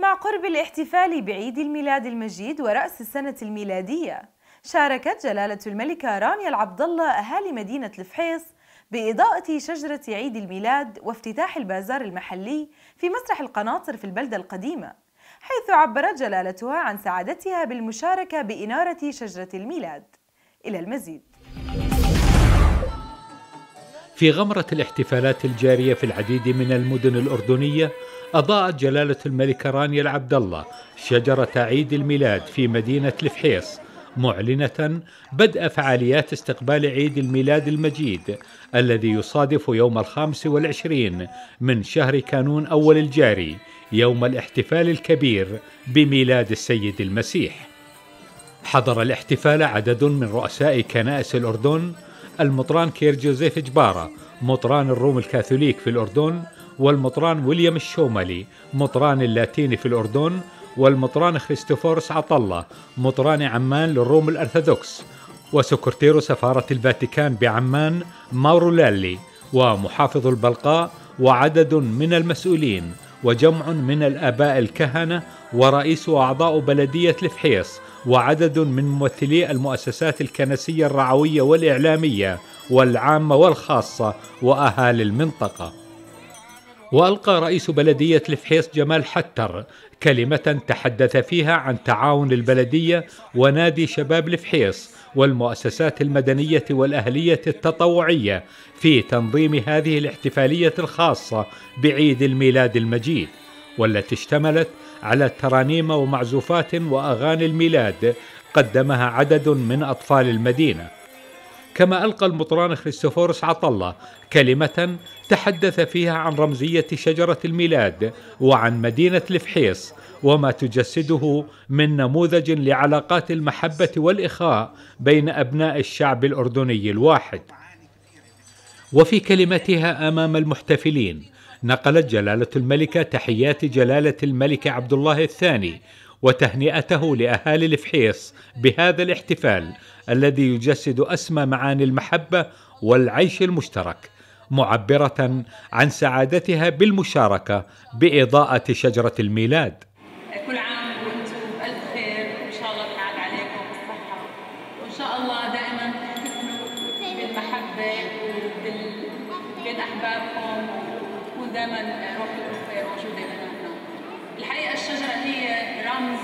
ومع قرب الاحتفال بعيد الميلاد المجيد ورأس السنة الميلادية، شاركت جلالة الملكة رانيا العبدالله أهالي مدينة الفحيص بإضاءة شجرة عيد الميلاد وافتتاح البازار المحلي في مسرح القناطر في البلدة القديمة، حيث عبرت جلالتها عن سعادتها بالمشاركة بإنارة شجرة الميلاد. إلى المزيد. في غمرة الاحتفالات الجارية في العديد من المدن الأردنية، أضاءت جلالة الملكة رانيا العبدالله شجرة عيد الميلاد في مدينة الفحيص، معلنة بدء فعاليات استقبال عيد الميلاد المجيد الذي يصادف يوم 25 من شهر كانون أول الجاري، يوم الاحتفال الكبير بميلاد السيد المسيح. حضر الاحتفال عدد من رؤساء كنائس الأردن: المطران كير جوزيف جبارة مطران الروم الكاثوليك في الأردن، والمطران ويليام الشوملي مطران اللاتيني في الأردن، والمطران خريستوفورس عطلة مطران عمان للروم الأرثوذكس، وسكرتير سفارة الفاتيكان بعمان ماورو لالي، ومحافظ البلقاء، وعدد من المسؤولين، وجمع من الآباء الكهنة، ورئيس وأعضاء بلدية الفحيص، وعدد من ممثلي المؤسسات الكنسية الرعوية والإعلامية والعامة والخاصة وأهالي المنطقة. وألقى رئيس بلدية الفحيص جمال حتر كلمة تحدث فيها عن تعاون البلدية ونادي شباب الفحيص والمؤسسات المدنية والأهلية التطوعية في تنظيم هذه الاحتفالية الخاصة بعيد الميلاد المجيد، والتي اشتملت على ترانيم ومعزوفات وأغاني الميلاد قدمها عدد من أطفال المدينة. كما ألقى المطران خريستوفورس عطلة كلمة تحدث فيها عن رمزية شجرة الميلاد وعن مدينة الفحيص وما تجسده من نموذج لعلاقات المحبة والإخاء بين أبناء الشعب الأردني الواحد. وفي كلمتها أمام المحتفلين نقلت جلالة الملكة تحيات جلالة الملك عبد الله الثاني وتهنئته لأهالي الفحيص بهذا الاحتفال الذي يجسد أسمى معاني المحبة والعيش المشترك، معبرة عن سعادتها بالمشاركة بإضاءة شجرة الميلاد. كل عام وانتم بألف خير، وإن شاء الله تعاد عليكم بالصحة، وإن شاء الله دائما تكونوا بالمحبة بين أحبابكم، وتكون دائما روح الخير موجودة بيناتنا. الحقيقة الشجرة هي رمز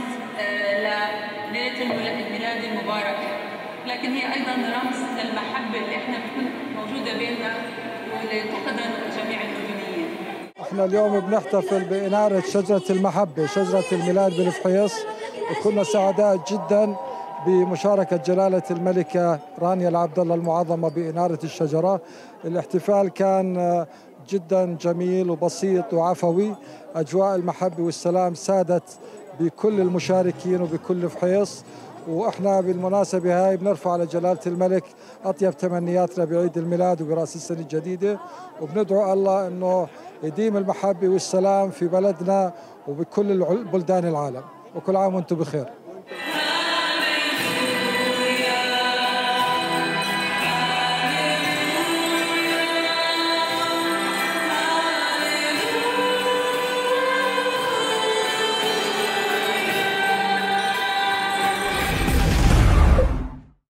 لليلة الميلاد المباركة، لكن هي أيضا رمز للمحبة اللي احنا بتكون موجودة بيننا واللي تحتضن جميع الأردنيين. احنا اليوم بنحتفل بإنارة شجرة المحبة، شجرة الميلاد بالفحيص، وكنا سعداء جدا بمشاركة جلالة الملكة رانيا العبدالله المعظمة بإنارة الشجرة. الاحتفال كان جدا جميل وبسيط وعفوي، أجواء المحبة والسلام سادت بكل المشاركين وبكل فحيص، واحنا بالمناسبة هاي بنرفع على جلالة الملك أطيب تمنياتنا بعيد الميلاد وبرأس السنة الجديدة، وبندعو الله انه يديم المحبة والسلام في بلدنا وبكل بلدان العالم، وكل عام وانتم بخير.